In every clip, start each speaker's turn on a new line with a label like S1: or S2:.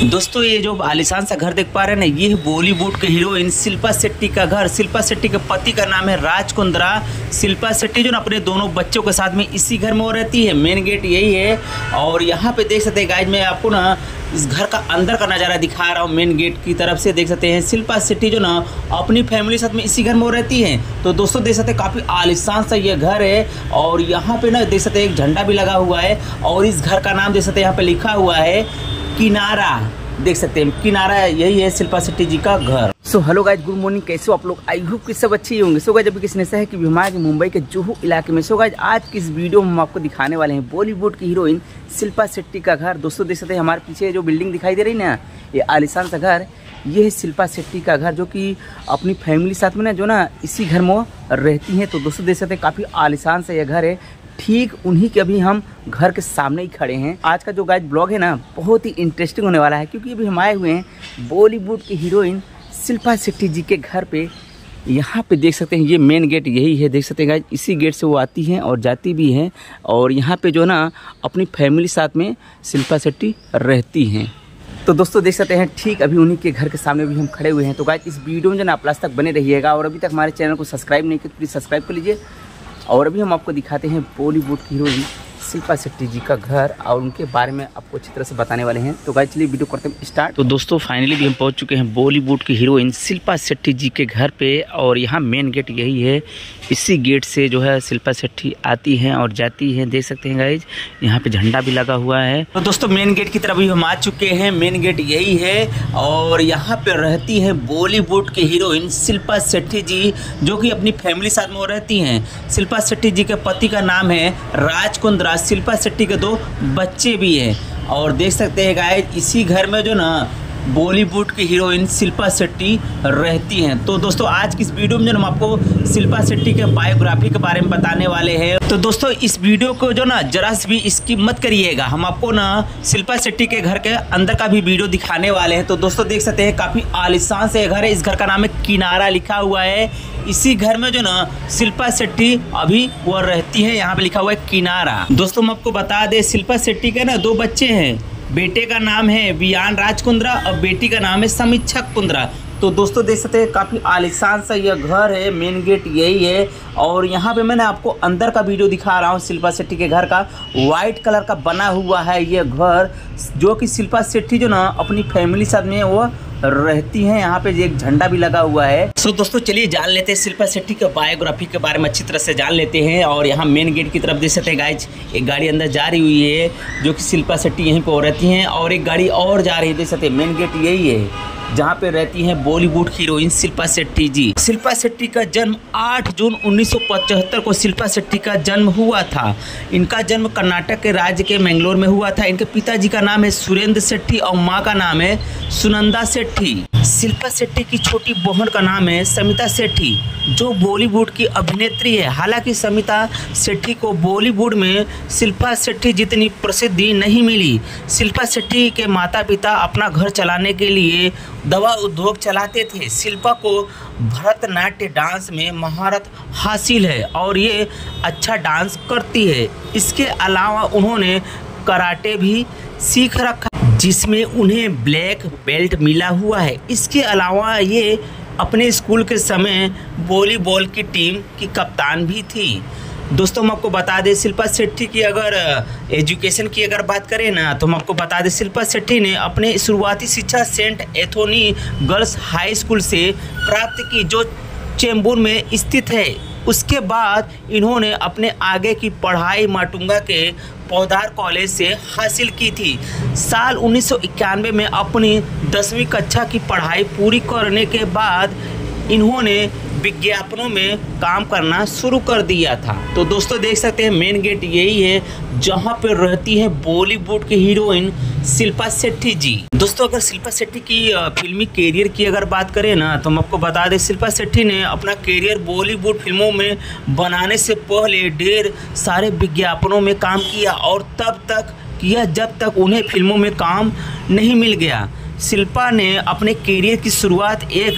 S1: दोस्तों ये जो आलीशान सा घर देख पा रहे हैं ना, ये बॉलीवुड के हीरोइन शिल्पा शेट्टी का घर। शिल्पा शेट्टी के पति का नाम है राज कुंद्रा। शिल्पा शेट्टी जो ना अपने दोनों बच्चों के साथ में इसी घर में वो रहती है। मेन गेट यही है और यहाँ पे देख सकते हैं गाइज, मैं आपको ना इस घर का अंदर का नज़ारा दिखा रहा हूँ। मेन गेट की तरफ से देख सकते हैं शिल्पा शेट्टी जो ना अपनी फैमिली साथ में इसी घर में वो रहती है। तो दोस्तों देख सकते हैं काफ़ी आलीशान सा ये घर है और यहाँ पे ना देख सकते हैं एक झंडा भी लगा हुआ है और इस घर का नाम देख सकते हैं यहाँ पे लिखा हुआ है किनारा। देख सकते हैं किनारा, यही है शिल्पा शेट्टी जी का घर। So hello guys, good morning, कैसे हो आप लोग? आई होप कि सब अच्छे ही होंगे। सो गाइज अभी किसने ऐसा है कि हमारे मुंबई के जुहू इलाके में। सो गाइज आज की इस वीडियो में हम आपको दिखाने वाले हैं बॉलीवुड की हीरोइन शिल्पा शेट्टी का घर। दोस्तों देख सकते हैं हमारे पीछे जो बिल्डिंग दिखाई दे रही है ना, ये आलीशान सा घर, ये है शिल्पा शेट्टी का घर, जो कि अपनी फैमिली साथ में ना जो ना इसी घर में रहती हैं। तो दोस्तों देख सकते हैं काफ़ी आलीशान सा यह घर है। ठीक उन्हीं के अभी हम घर के सामने ही खड़े हैं। आज का जो गाइज ब्लॉग है ना, बहुत ही इंटरेस्टिंग होने वाला है, क्योंकि अभी हम आए हुए हैं बॉलीवुड की हीरोइन शिल्पा शेट्टी जी के घर पे। यहाँ पे देख सकते हैं ये मेन गेट यही है। देख सकते हैं गाइज, इसी गेट से वो आती हैं और जाती भी हैं और यहाँ पे जो ना अपनी फैमिली साथ में शिल्पा शेट्टी रहती हैं। तो दोस्तों देख सकते हैं ठीक अभी उन्हीं के घर के सामने भी हम खड़े हुए हैं। तो गाइज इस वीडियो में जो ना आप लास्ट तक बने रहिएगा और अभी तक हमारे चैनल को सब्सक्राइब नहीं किया तो प्लीज़ सब्सक्राइब कर लीजिए। और अभी हम आपको दिखाते हैं बॉलीवुड की हीरोइन शिल्पा शेट्टी जी का घर और उनके बारे में आपको अच्छी तरह से बताने वाले हैं। तो गाइस चलिए वीडियो करते हैं स्टार्ट। तो दोस्तों फाइनली भी हम पहुंच चुके हैं बॉलीवुड की हीरोइन शिल्पा शेट्टी जी के घर पे और यहाँ मेन गेट यही है। इसी गेट से जो है शिल्पा शेट्टी आती हैं और जाती हैं। देख सकते हैं गाइज, यहाँ पे झंडा भी लगा हुआ है। तो दोस्तों मेन गेट की तरफ भी हम आ चुके हैं। मेन गेट यही है और यहाँ पे रहती है बॉलीवुड की हीरोइन शिल्पा शेट्टी जी, जो कि अपनी फैमिली साथ में वो रहती हैं। शिल्पा शेट्टी जी के पति का नाम है राज कुंद्रा। शिल्पा शेट्टी के 2 बच्चे भी हैं और देख सकते हैं गाइस, इसी घर में जो ना बॉलीवुड की हीरोइन शिल्पा शेट्टी रहती हैं। तो दोस्तों आज की इस वीडियो में हम आपको शिल्पा शेट्टी के बायोग्राफी के बारे में बताने वाले हैं। तो दोस्तों इस वीडियो को जो ना जरा से भी स्किप मत करिएगा। हम आपको ना शिल्पा शेट्टी के घर के अंदर का भी वीडियो दिखाने वाले हैं। तो दोस्तों देख सकते हैं काफ़ी आलीशान से घर है। इस घर का नाम है किनारा लिखा हुआ है। इसी घर में जो ना शिल्पा शेट्टी अभी वो रहती है। यहाँ पे लिखा हुआ है किनारा। दोस्तों हम आपको बता दें शिल्पा शेट्टी के ना 2 बच्चे हैं। बेटे का नाम है वियान राज कुंद्रा और बेटी का नाम है समीक्षा कुंद्रा। तो दोस्तों देख सकते हैं काफ़ी आलीशान सा यह घर है। मेन गेट यही है और यहाँ पे मैंने आपको अंदर का वीडियो दिखा रहा हूँ शिल्पा शेट्टी के घर का। वाइट कलर का बना हुआ है ये घर, जो कि शिल्पा शेट्टी जो ना अपनी फैमिली साथ में वो रहती हैं। यहाँ पे एक झंडा भी लगा हुआ है। सो दोस्तों चलिए जान लेते हैं शिल्पा शेट्टी के बायोग्राफी के बारे में अच्छी तरह से जान लेते हैं। और यहाँ मेन गेट की तरफ देख सकते हैं गाइज, एक गाड़ी अंदर जा रही हुई है, जो कि शिल्पा शेट्टी यहीं पर रहती हैं और एक गाड़ी और जा रही है। देख सकते हैं मेन गेट यही है जहाँ पे रहती हैं बॉलीवुड हीरोइन शिल्पा शेट्टी जी। शिल्पा शेट्टी का जन्म 8 जून 1975 को शिल्पा शेट्टी का जन्म हुआ था। इनका जन्म कर्नाटक के राज्य के मैंगलोर में हुआ था। इनके पिताजी का नाम है सुरेंद्र शेट्टी और माँ का नाम है सुनंदा शेट्टी। शिल्पा शेट्टी की छोटी बहन का नाम है समिता शेट्टी, जो बॉलीवुड की अभिनेत्री है। हालांकि समिता शेट्टी को बॉलीवुड में शिल्पा शेट्टी जितनी प्रसिद्धि नहीं मिली। शिल्पा शेट्टी के माता पिता अपना घर चलाने के लिए दवा उद्योग चलाते थे। शिल्पा को भरतनाट्य डांस में महारत हासिल है और ये अच्छा डांस करती है। इसके अलावा उन्होंने कराटे भी सीख रखा, जिसमें उन्हें ब्लैक बेल्ट मिला हुआ है। इसके अलावा ये अपने स्कूल के समय वॉलीबॉल की टीम की कप्तान भी थी। दोस्तों हम आपको बता दें शिल्पा शेट्टी की अगर एजुकेशन की अगर बात करें ना, तो हम आपको बता दें शिल्पा शेट्टी ने अपने शुरुआती शिक्षा Saint Anthony girls high school से प्राप्त की, जो चेंबूर में स्थित है। उसके बाद इन्होंने अपने आगे की पढ़ाई माटुंगा के पौधार कॉलेज से हासिल की थी। साल 1991 में अपनी 10वीं कक्षा की पढ़ाई पूरी करने के बाद इन्होंने विज्ञापनों में काम करना शुरू कर दिया था। तो दोस्तों देख सकते हैं मेन गेट यही है जहां पर रहती है बॉलीवुड की हीरोइन शिल्पा शेट्टी जी। दोस्तों अगर शिल्पा शेट्टी की फिल्मी कैरियर की अगर बात करें ना, तो हम आपको बता दें शिल्पा शेट्टी ने अपना कैरियर बॉलीवुड फिल्मों में बनाने से पहले ढेर सारे विज्ञापनों में काम किया और तब तक किया जब तक उन्हें फिल्मों में काम नहीं मिल गया। शिल्पा ने अपने कैरियर की शुरुआत एक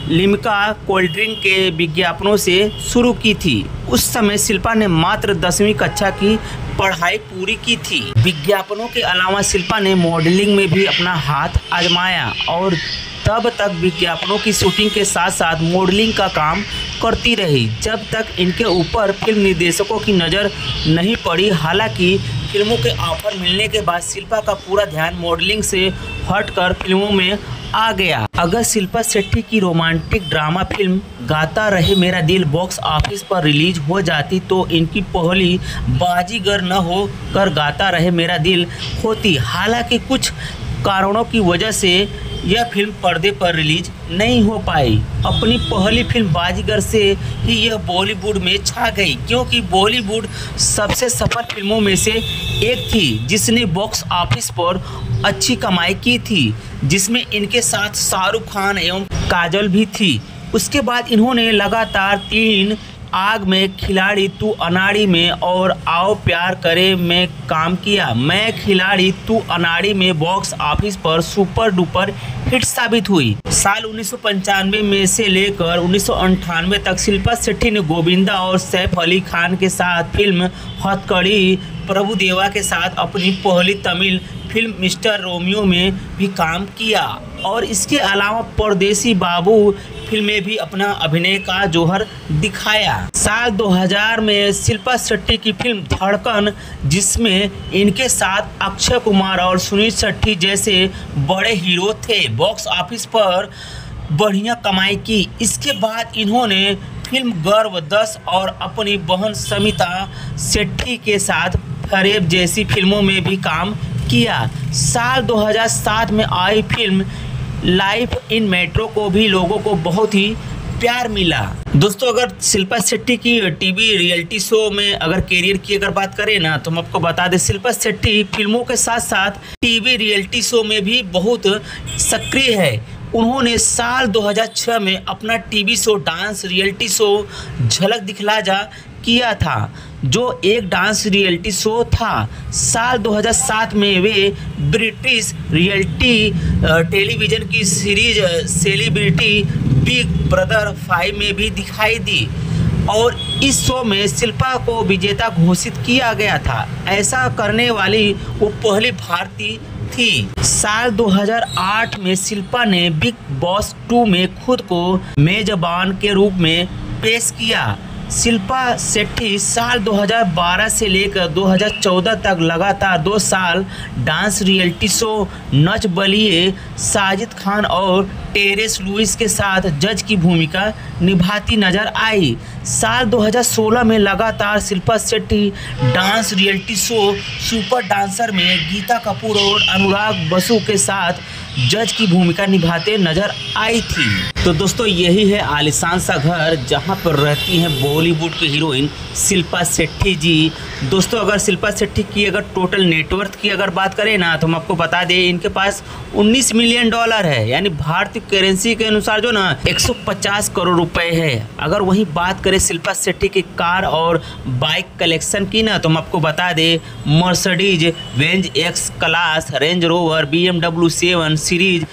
S1: लिम्का कोल्ड ड्रिंक के विज्ञापनों से शुरू की थी। उस समय शिल्पा ने मात्र 10वीं कक्षा की पढ़ाई पूरी की थी। विज्ञापनों के अलावा शिल्पा ने मॉडलिंग में भी अपना हाथ आजमाया और तब तक विज्ञापनों की शूटिंग के साथ साथ मॉडलिंग का काम करती रही जब तक इनके ऊपर फिल्म निर्देशकों की नज़र नहीं पड़ी। हालांकि फिल्मों के ऑफर मिलने के बाद शिल्पा का पूरा ध्यान मॉडलिंग से हटकर फिल्मों में आ गया। अगर शिल्पा शेट्टी की रोमांटिक ड्रामा फिल्म गाता रहे मेरा दिल बॉक्स ऑफिस पर रिलीज हो जाती तो इनकी पहली बाजीगर न हो कर गाता रहे मेरा दिल होती। हालांकि कुछ कारणों की वजह से यह फिल्म पर्दे पर रिलीज नहीं हो पाई। अपनी पहली फिल्म बाजीगर से ही यह बॉलीवुड में छा गई, क्योंकि बॉलीवुड सबसे सफल फिल्मों में से एक थी जिसने बॉक्स ऑफिस पर अच्छी कमाई की थी, जिसमें इनके साथ शाहरुख खान एवं काजल भी थी। उसके बाद इन्होंने लगातार 3 आग में, खिलाड़ी तू अनाड़ी में और आओ प्यार करे में काम किया। मैं खिलाड़ी तू अनाड़ी में बॉक्स ऑफिस पर सुपर डुपर हिट साबित हुई। साल 1995 में से लेकर 1998 तक शिल्पा शेट्टी ने गोविंदा और सैफ अली खान के साथ फिल्म हथकड़ी प्रभुदेवा के साथ अपनी पहली तमिल फिल्म मिस्टर रोमियो में भी काम किया और इसके अलावा परदेसी बाबू फिल्म में भी अपना अभिनय का जौहर दिखाया। साल 2000 में शिल्पा शेट्टी की फिल्म धड़कन, जिसमें इनके साथ अक्षय कुमार और सुनील शेट्टी जैसे बड़े हीरो थे, बॉक्स ऑफिस पर बढ़िया कमाई की। इसके बाद इन्होंने फिल्म गर्व 10 और अपनी बहन समिता शेट्टी के साथ फरेब जैसी फिल्मों में भी काम किया। साल 2007 में आई फिल्म लाइफ इन मेट्रो को भी लोगों को बहुत ही प्यार मिला। दोस्तों, अगर शिल्पा शेट्टी की टीवी रियलिटी शो में अगर करियर की अगर बात करें ना, तो हम आपको बता दें शिल्पा शेट्टी फिल्मों के साथ साथ टीवी रियलिटी शो में भी बहुत सक्रिय है। उन्होंने साल 2006 में अपना TV show dance reality show Jhalak Dikhhla जा किया था, जो एक डांस रियलिटी शो था। साल 2007 में वे ब्रिटिश रियलिटी टेलीविज़न की सीरीज सेलिब्रिटी बिग ब्रदर 5 में भी दिखाई दी और इस शो में शिल्पा को विजेता घोषित किया गया था। ऐसा करने वाली वो पहली भारतीय थी। साल 2008 में शिल्पा ने बिग बॉस 2 में खुद को मेजबान के रूप में पेश किया। शिल्पा शेट्टी साल 2012 से लेकर 2014 तक लगातार 2 साल dance reality show Nach Baliye Sajid Khan और टेरेस लुइस के साथ जज की भूमिका निभाती नजर आई। साल 2016 में लगातार Shilpa Shetty dance reality show super dancer में गीता कपूर और अनुराग बसु के साथ जज की भूमिका निभाते नजर आई थी। तो दोस्तों, यही है आलिशान सा घर जहां पर रहती हैं बॉलीवुड की हीरोइन शिल्पा शेट्टी जी। दोस्तों, अगर शिल्पा शेट्टी की अगर टोटल नेटवर्थ की अगर बात करें ना, तो हम आपको बता दें इनके पास $19 मिलियन है, यानी भारतीय करेंसी के अनुसार जो ना 150 करोड़ रुपए है। अगर वही बात करें शिल्पा शेट्टी की कार और बाइक कलेक्शन की ना, तो हम आपको बता दें Mercedes Benz X class, Range Rover, BMW 7 सीरीज,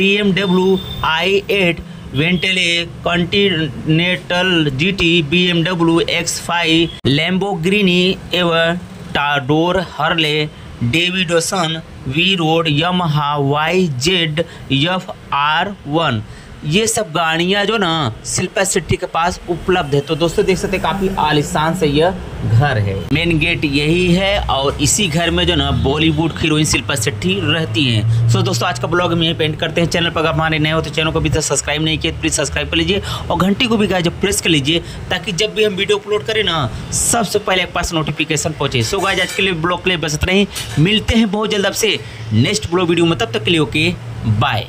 S1: BMW i8, Bentley, Continental GT, BMW X5, Lamborghini Aventador, Harley Davidson, V Rod, Yamaha YZ FR1, ये सब गाड़ियाँ जो ना शिल्पा शेट्टी के पास उपलब्ध है। तो दोस्तों देख सकते हैं काफ़ी आलिशान से यह घर है। मेन गेट यही है और इसी घर में जो ना बॉलीवुड की हीरोइन शिल्पा शेट्टी रहती हैं। सो दोस्तों, आज का ब्लॉग हम यहीं पे एंड करते हैं। चैनल पर अगर हमारे नए हो तो चैनल को अभी तक सब्सक्राइब नहीं किया तो प्लीज़ सब्सक्राइब कर लीजिए और घंटी को भी गाइस प्रेस कर लीजिए, ताकि जब भी हम वीडियो अपलोड करें ना सबसे पहले एक पास नोटिफिकेशन पहुँचे। सो गाइस, आज के लिए ब्लॉग के लिए बस इतना ही। मिलते हैं बहुत जल्द आपसे नेक्स्ट ब्लॉग वीडियो में, तब तक के लिए ओके बाय।